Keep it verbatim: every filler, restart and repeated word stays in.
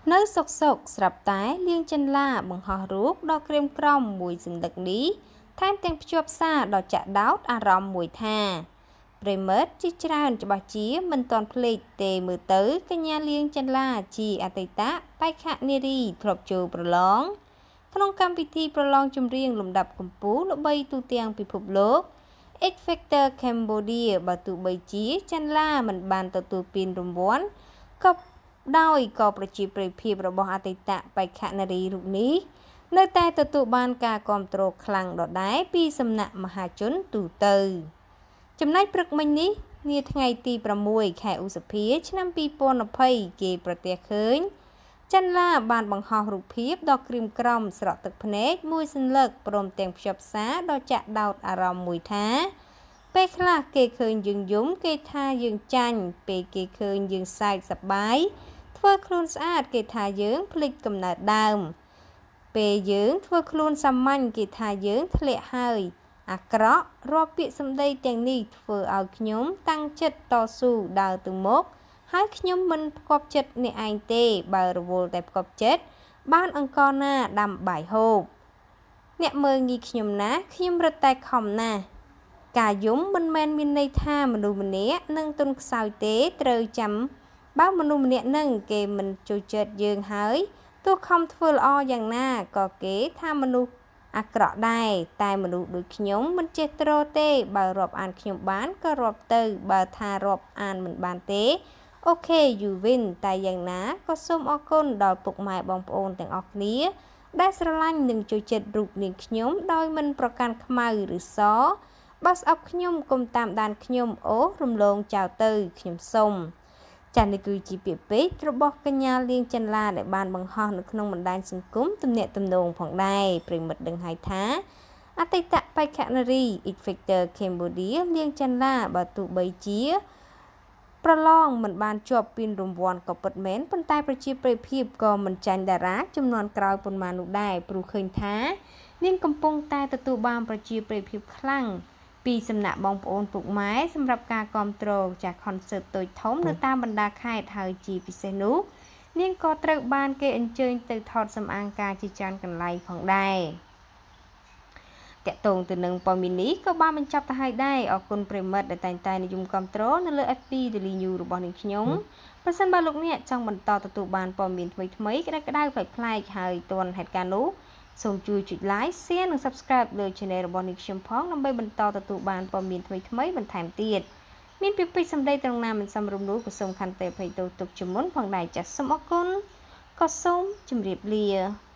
នៅសុកសុកស្រាប់តែលៀងចិនឡាបង្ហោះរូបដ៏ក្រៀមក្រំមួយសន្លឹកនេះថែមទាំងភ្ជាប់សារដ៏ចាក់ដោតអារម្មណ៍មួយថាប្រិមិត្តជាច្រើនច្បាស់ជាមិនទាន់ភ្លេចទេមើលទៅកញ្ញាលៀងចិនឡាជាអតីតបេក្ខនារីធ្លាប់ចូលប្រឡងក្នុងកម្មវិធីប្រឡងចម្រៀងលំដាប់កម្ពុជាល្បីទូទាំងពិភពលោក X Factor Cambodia បើទោះបីជាចិនឡាមិនបានទទួលពានរង្វាន់ក៏ដោយក៏ប្រជាប្រិយភាពរបស់អតីតបេក្ខនារីរូបនេះនៅតែទទួលបានការគាំទ្រខ្លាំងដដែលពីសំណាក់មហាជនទូទៅចំណែកព្រឹកមិញនេះនាថ្ងៃទីប្រាំមួយខែឧសភាឆ្នាំពីរពាន់ยี่สิบគេប្រទះឃើញចិនឡាបានបង្ហោះរូបភាពដ៏ក្រៀមក្រំស្រក់ទឹកភ្នែកមួយសន្លឹកព្រមទាំងភ្ជាប់សារដ៏ចាក់ដោតអារម្មណ៍មួយថាពេលខ្លះគេឃើញយើងយំគេថាយើងចាញ់ពេលគេឃើញយើងសើចសប្បាយធ្វើខ្លួនស្អាតគេថាយើងភ្លេចកំណើតដើមពេលយើងធ្វើខ្លួនសាមញ្ញគេថាយើងធ្លាក់ហើយអាក្រក់រាប់ពាក្យសម្ដីទាំងនេះធ្វើឲ្យខ្ញុំតាំងចិត្តតស៊ូដើរទៅមុខហើយខ្ញុំមិនផ្គប់ចិត្តអ្នកឯងទេបើរវល់តែផ្គប់ចិត្តបានអង្គណាដាំបាយហូបអ្នកមើលងាយខ្ញុំណាខ្ញុំរត់តែខំណាស់ការយំមិនមែនមានន័យថាមនុស្សម្នាក់នឹងទន់ខ្សោយទេត្រូវចាំបើមនុស្សម្នាក់នឹងគេមិនចូលចិត្តយើងហើយទោះខំធ្វើល្អយ៉ាងណាក៏គេថាមនុស្សអាក្រក់ដែរតែមនុស្សដូចខ្ញុំមិនចេះទ្រាំទេបើរាប់អានខ្ញុំបានក៏រាប់ទៅបើថារាប់អានមិនបានទេអូខេ you win តែយ៉ាងណាក៏សូមអរគុណដល់ពុកម៉ែបងប្អូនទាំងអស់គ្នាដែលស្រឡាញ់និងចូលចិត្តរូបនាងខ្ញុំដោយមិនប្រកាន់ខ្មៅឬសបើស្អប់ខ្ញុំកុំតាមដានខ្ញុំអូរំលងចោលទៅខ្ញុំសូមចា៎នេះគឺជាពាក្យពេចន៍របស់កញ្ញាលៀងចិនឡាដែលបានបង្ហោះនៅក្នុងបណ្ដាញសង្គមទំនាក់ទំនងផងដែរប្រិមិត្តដឹងហើយថាអតីតបេក្ខនារី X Factor Cambodia លៀងចិនឡាបើទោះបីជាប្រឡងមិនបានជាប់ពានរង្វាន់ក៏ពិតមែនប៉ុន្តែប្រជាប្រិយភាពក៏មិនចាញ់តារាចំនួនក្រោយប៉ុន្មាននោះដែរព្រោះឃើញថានាងកំពុងតែទទួលបានប្រជាប្រិយភាពខ្លាំងពីសំណាក់បងប្អូនពុកម៉ែសម្រាប់ការគាំទ្រចាស់ concert តូចធំនៅតាមបណ្ដាខេត្តហើយជាពិសេសនោះនាងក៏ត្រូវបានគេអញ្ជើញទៅថតសម្អាងការជាច្រើនកន្លែងផងដែរតកតងទៅនឹងព័ត៌មាននេះក៏បានបញ្ចប់ទៅហើយដែរអរគុណប្រិមិត្តដែលតែងតែនិយមគាំទ្រនៅលើ F B Daily News របស់នាងខ្ញុំប្រសិនបើលោកអ្នកចង់បន្តទទួលបានព័ត៌មានថ្មីៗក្តៅៗប្លែកៗហើយទាន់ហេតុការណ៍នោះសូមជួយចុច like share និង subscribe លើ channel របស់នាងខ្ញុំផងដើម្បីបន្តទទួលបានព័ត៌មានថ្មីៗបន្ថែមទៀតមានពាក្យពេចន៍សម្ដីត្រង់ណាមិនសមរម្យនោះក៏សូមខន្តីអភ័យទោសទុកជាមុនផងដែរចាសសូមអរគុណក៏សូមជម្រាបលា